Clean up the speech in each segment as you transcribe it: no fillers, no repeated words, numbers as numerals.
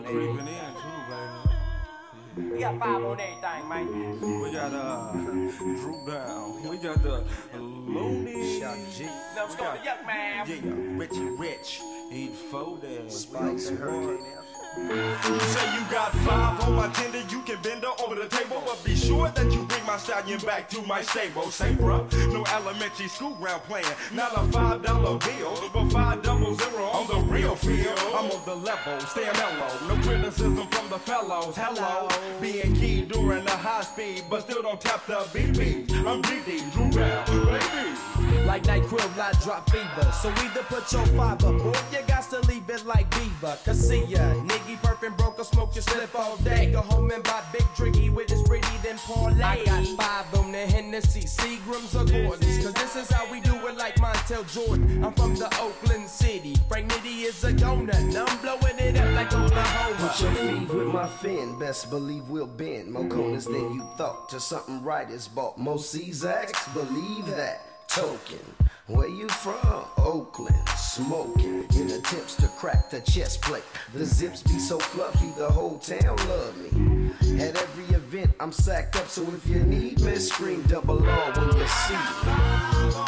creeping in too, baby. We got 5 on everything, man. We got Drew Down. We got the Looney. Now let's go to Young Man. Yeah, Richie Rich. Eat 4 days. Spikes and Hurricane. You say you got 5 on my tender, you can bend her over the table, but be sure that you bring my stallion back to my stable. Say, bruh, no elementary school ground playing, not a $5 bill, but 500 on the real field. I'm on the level, staying mellow, no criticism from the fellows. Hello, being key during the high speed, but still don't tap the BB. I'm DD, Drew Down, baby. Like night crib, I drop fever. So either put your 5 up, or you got to leave it like Beaver. Cause see ya, nigga perfect broke or smoke your slip all day. Go home and buy big drinky with his pretty then parlay. I got 5 on the Hennessy, Seagrams or Gordons. Cause this is how we do it like Montel Jordan. I'm from the Oakland City. Frank Nitty is a donut. I'm blowing it up like Oklahoma. Put your feet with my fin, best believe we'll bend. More corners than you thought, to something right is bought. Most Czaks, believe that. Token, where you from? Oakland, smoking in attempts to crack the chest plate. The zips be so fluffy, the whole town love me. At every event, I'm sacked up, so if you need me, scream double R when you see me.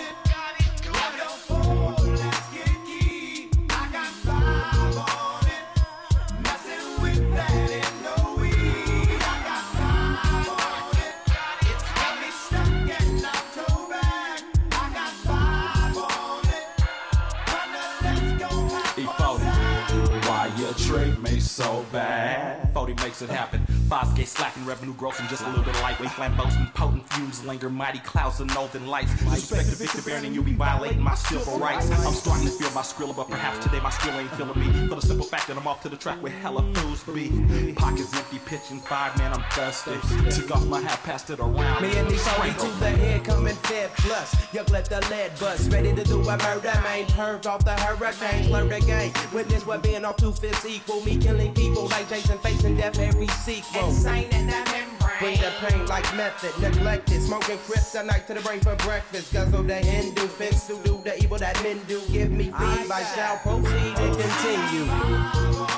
Trade me so bad. 40 makes it happen. 5 gay slacking, revenue gross and just a little bit of lightweight flambeaus and potent fumes linger, mighty clouds of northern lights. Suspect the Victor Baron and you'll be violating my civil rights. I'm starting to feel my skrilla, but perhaps today my skrill ain't feeling me. For the simple fact that I'm off to the track with hella fools be. Pockets empty, pitching 5, man, I'm thirsty. Took off my hat, passed it around. Me and these homies to the head coming fed plus. Yuck, let the lead bust. Ready to do a murder, man. Curved off the hurricane, slur the game. Witness what being off 2 fists equal. Me killing people like Jason facing death every sequel. Insane in the membrane. Bring the pain like method, neglected. Smoking kryptonite to the brain for breakfast. Guzzle the Hindu, fence to do the evil that men do. Give me feed, I shall proceed and continue.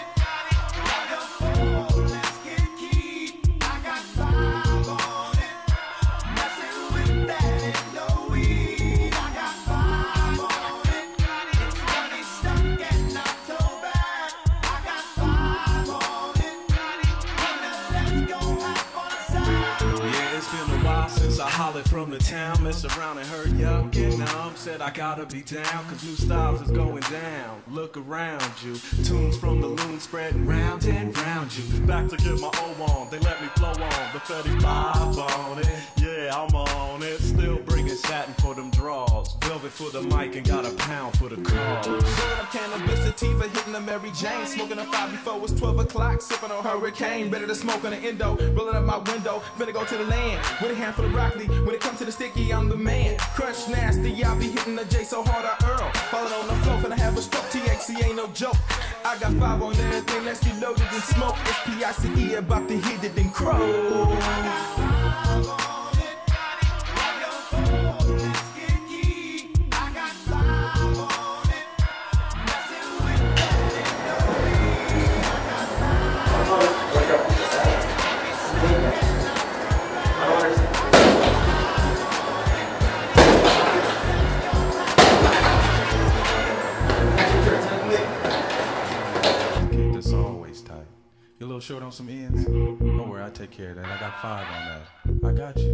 I hollered from the town, mess around and heard y'all get numb. Said I gotta be down, cause new styles is going down. Look around you, tunes from the loon spreading round and round you. Back to get my O on, they let me flow on. The 35 on it, yeah, I'm on it. Still bringing satin for them draws. Velvet for the mic and got a pound for the cause. Rolling up cannabis sativa, hitting a Mary Jane. Smoking a 5 before it's 12 o'clock, sipping on Hurricane. Better to smoke on the endo, rolling up my window. Finna go to the land, with a handful of broccoli. When it comes to the sticky, I'm the man. Crunch nasty, I be hitting the J so hard I earl. Falling on the floor, finna have a stroke. THC ain't no joke. I got 5 on everything, let's get loaded and smoke. SPICE about to hit it and crow. You're a little short on some ends? Don't worry, I take care of that. I got 5 on that. I got you.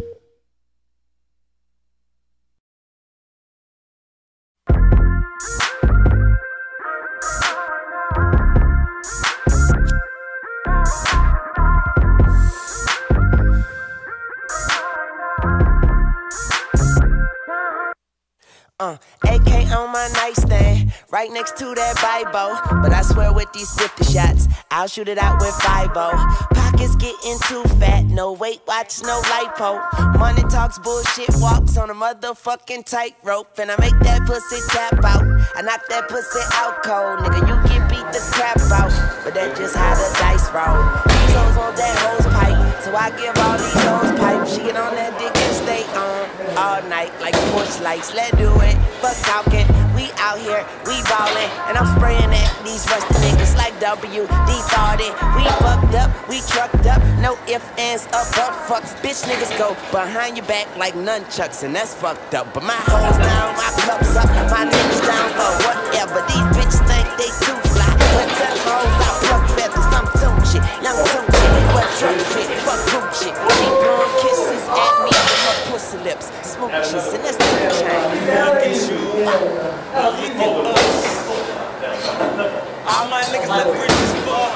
AK on my nightstand, right next to that Bible. But I swear with these 50 shots, I'll shoot it out with 5-0. Pockets getting too fat, no Weight Watch, no lipo. Money talks, bullshit walks on a motherfucking tightrope. And I make that pussy tap out, I knock that pussy out cold. Nigga, you can beat the crap out, but that's just how the dice roll. These hoes want that hose pipe, so I give all these hoes pipe. She get on that dick and stay on all night like porch lights. Let's do it, fuck talking. We we out here, we ballin', and I'm spraying at these rusty niggas like WD thought it. We fucked up, we trucked up, no ifs, ands, or but fucks. Bitch niggas go behind your back like nunchucks, and that's fucked up. But my hoes down, my cups up, my niggas down for whatever. These bitches think they too fly, but tell hoes I pluck feathers. I'm tune shit, young tune shit, what drunk shit, fuck Gucci. She blowing kisses at me with her pussy lips, smooches, and that's too chain. Look at you, look at us. All my niggas look rich as fuck.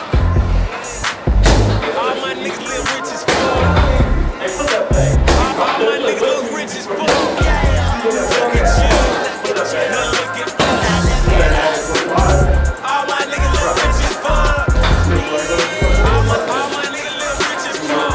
All my niggas live rich as fuck. All my niggas look rich as fuck. Look at you, now look at us. All my niggas look rich as fuck. All my niggas live rich as fuck.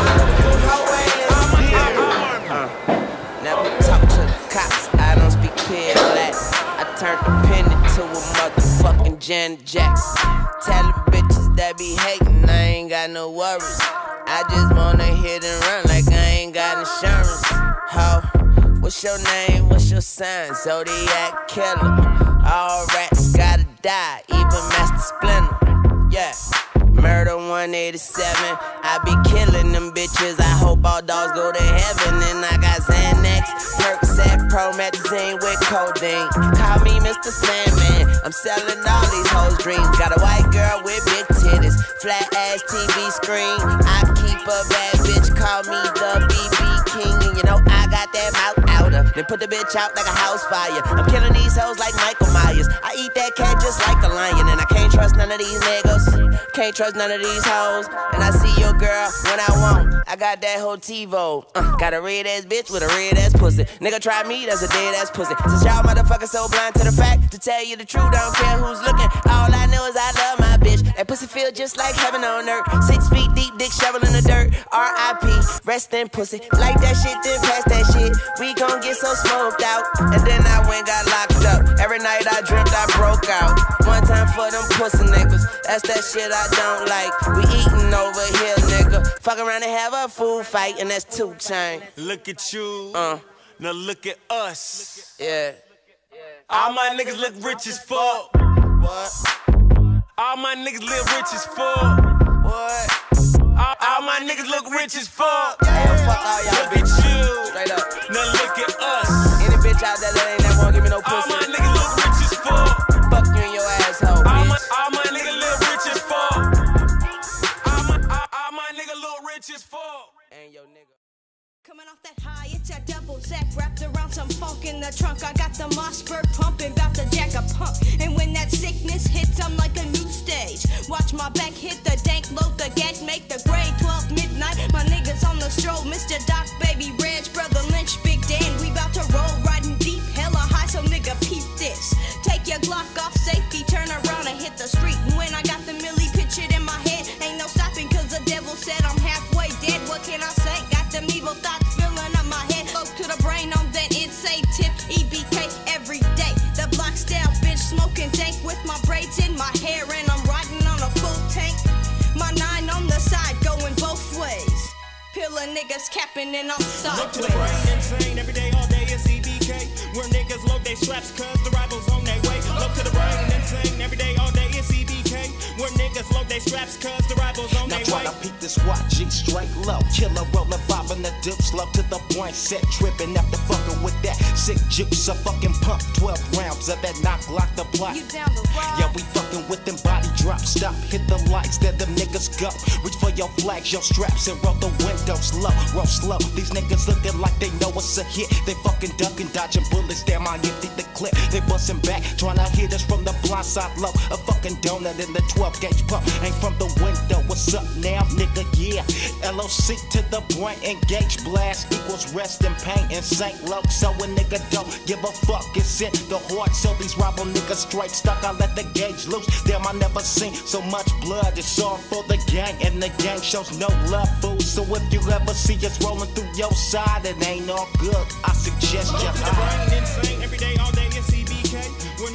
Never talk to the cops, I don't speak pig black. I turned the pen into a motherfucking Janet Jackson. Tell the bitches that be hating, I ain't got no worries. I just wanna hit and run like I ain't got insurance. Ho, what's your name, what's your sign? Zodiac killer. All rats gotta die, even Master Splinter. Yeah. Murder 187, I be killing them bitches. I hope all dogs go to heaven. And I got Xanax, Percocet, Promethazine with codeine. Call me Mr. Sandman, I'm selling all these hoes' dreams. Got a white girl with big titties, flat ass TV screen. I keep a bad bitch, call me the BB King. And you know I got that mouth outer, then put the bitch out like a house fire. I'm killing these hoes like Michael Myers. I eat that cat just like a lion. And I can't trust none of these niggas, can't trust none of these hoes. And I see your girl when I want. I got that whole TiVo. Got a red ass bitch with a red ass pussy. Nigga try me, that's a dead ass pussy. Since y'all motherfuckers so blind to the fact, to tell you the truth, I don't care who's looking. All I know is I love my bitch. That pussy feel just like heaven on earth. 6 feet deep, dick shovel in the dirt. R.I.P. Rest in pussy. Like that shit, then pass that shit. We gon' get so smoked out. And then I went got locked up. Every night I dreamt I broke out. One time for them pussy niggas. That's that shit I don't like. We eatin' over here, nigga. Fuck around and have a food fight, and that's 2 chain. Look at you, now look at us. Yeah. All my niggas look rich as fuck. What? All my niggas live rich as fuck. What? All my niggas look rich as fuck. Yeah, fuck all y'all Look at bitches. you, Straight up. now look at us. Any bitch out there that ain't never won't give me no All pussy. my niggas look rich as fuck. Fuck you and your asshole, bitch. All my niggas live rich as fuck. All my niggas look rich as fuck. And your nigga. Coming off that high, it's a double zack wrapped around some funk in the trunk. I got the Mossberg pumping, bout to jack a pump. And when that sickness hits, I'm like a new stage. Watch my back hit the dank, load the gat, make the grade 12 midnight. My niggas on the stroll, Mr. Doc, Baby Reg, Brother Lynch, Big Dan. We bout to roll, riding deep, hella high, so nigga peep this. Take your Glock off safety, turn around and hit the street. And when I got the milli pictured in my head, ain't no stopping, cause the devil said I'm halfway dead. What can I say? Got them evil thoughts filling up my head. Spoke to the brain on that insane tip. EBK every day. The block style bitch smoking dank with my braids in my hair, and I'm riding on a full tank. My 9 on the side going both ways. Pillar niggas capping and I'm sideways. Look to the brain insane every day, all day it's EBK. Where niggas load they straps cause the rivals on their way. Look to the brain insane every day, all day it's EBK. Where niggas load they straps cause the rivals on their way. Now try to peek this YG straight low. Killer rolling 5 in the dip, slow to the point, set tripping after fucking with that sick juice. I fucking pump 12 rounds of that knock lock the block. You down the ride? Yeah, we fucking with them body drops. Stop, hit the lights, there them niggas go. Reach for your flags, your straps, and roll the windows low. Roll slow. These niggas looking like they know it's a hit. They fucking ducking, dodging bullets. Damn, I empty the clip. They busting back, trying to hit us from the blind side low. A fucking donut in the 12 gauge pump. Ain't from the window. What's up now, nigga? Yeah. LOC to the point. Engage blast equals rest in pain. Insane low. So a nigga don't give a fuck. It's in the heart. So these rival niggas straight stuck. I let the gauge loose. Damn, I never seen so much blood. It's all for the gang. And the gang shows no love, fool. So if you ever see us rolling through your side, it ain't all good. I suggest you Look to the brain insane every day, all day it's EBK. Where niggas load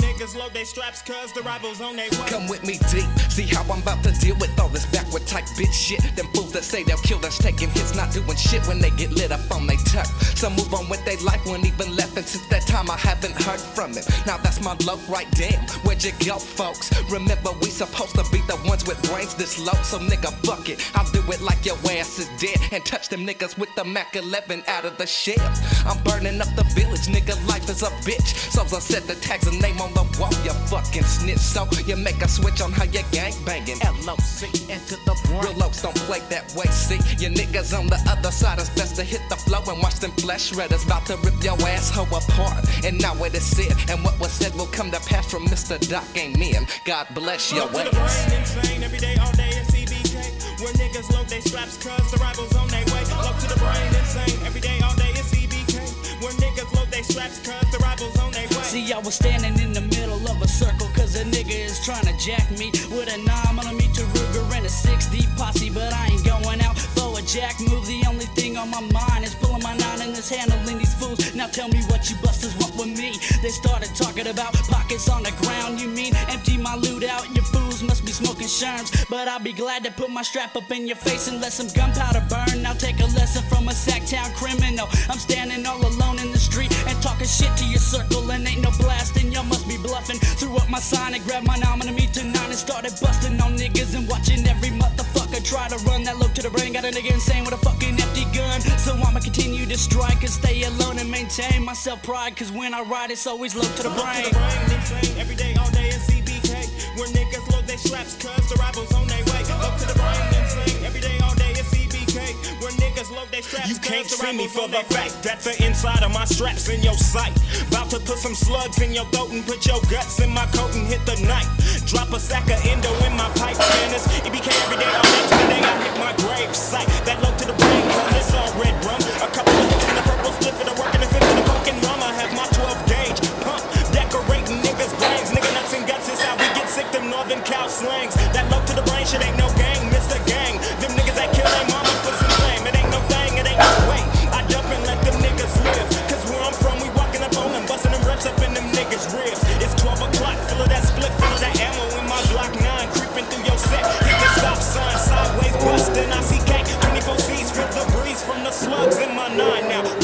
load they straps cause the rivals on their way. Come with me deep, see how I'm about to deal with all this backward type bitch shit. Them fools that say they'll kill us taking hits, not doing shit when they get lit up on they tuck. Some move on with their life, when even left, and since that time I haven't heard from him. Now that's my low right, damn, where'd you go folks? Remember we supposed to be the ones with brains this low, so nigga fuck it, I'll do it like your ass is dead, and touch them niggas with the Mac 11 out of the shell. I'm burning up the village, nigga, life is a bitch. So I set the tags and name on the wall, you fucking snitch. So you make a switch on how you gang banging. LOC into the brain. Real locs don't play that way, see. Your niggas on the other side, it's best to hit the flow and watch them flesh shredders about to rip your asshole apart. And now it is said, and what was said will come to pass from Mr. Doc Amen. God bless your way. Insane every day, all day at CBK. Where niggas load they straps cause the rivals on their way. Look to the brain, insane every day, all day at CBK. Where niggas load they straps cause the rivals on their way. See, I was standing in the middle of a circle cause a nigga is trying to jack me with a 9mm Ruger and a 6D posse, but I ain't going out for a jack move. The only thing on my mind is pulling my 9 and this handling these fools. Now tell me what you busters want with me. They started talking about pockets on the ground. You mean empty my loot out? Your fools must be smoking sherms, but I'll be glad to put my strap up in your face and let some gunpowder burn. Now take a lesson from a Sacktown criminal. I'm standing all alone in the street and talking shit to your circle, and ain't no blasting. Y'all must be bluffing. Threw up my sign and grabbed my 9mm 9 and started busting on niggas and watching every motherfucker try to run that low to the brain. Got a nigga insane with a fucking empty gun, so I'ma continue to strike and stay alone and maintain my self-pride, cause when I ride it's always low to the brain. To the brain, insane every day, all day at CBK. Where niggas load they straps cause the rivals on their way. Look to the brain, insane every day, all day at CBK. Where niggas load they straps. You can't see me for the fact that the inside of my straps in your sight. About to put some slugs in your throat and put your guts in my coat and hit the night. Drop a sack of endo in my pipe, man. It's EBK every day, all day. Today I hit my grave site. That low to the brain, cause it's all red rum. A couple of hits in the purple split for the work and the fit for the poking rum. I have my 12 gauge pump, decorating niggas' brains. Nigga nuts and guts is how we get sick, them northern cow slangs. That low to the brain shit ain't no gang, Mr. Gang. Them niggas that kill their mama for some fame. It ain't no thing, it ain't no way. I dump and let them niggas live, cause where I'm from we walking up on them, busting them reps up in them niggas' ribs. It's 12 o'clock, full of that split, full of that ammo in my Glock 9, creeping through your set. Hit the stop sign, sideways busting, I see cake, 24 C's, feel the breeze from the slugs in my 9 now.